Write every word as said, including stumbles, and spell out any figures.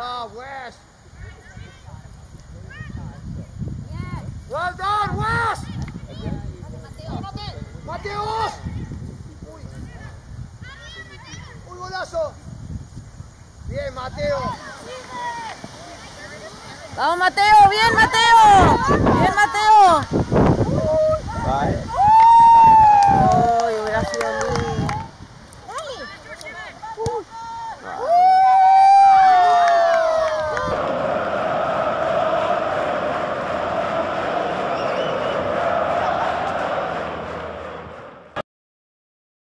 job, Wes. Well done, Wes. Mateos. Uy. Uy, golazo. Bien, Mateo. Vamos, Mateo. Bien, Mateo. Bien, Mateo. Bye.